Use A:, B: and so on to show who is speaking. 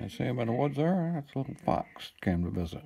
A: You see him in the woods there? That's a little fox came to visit.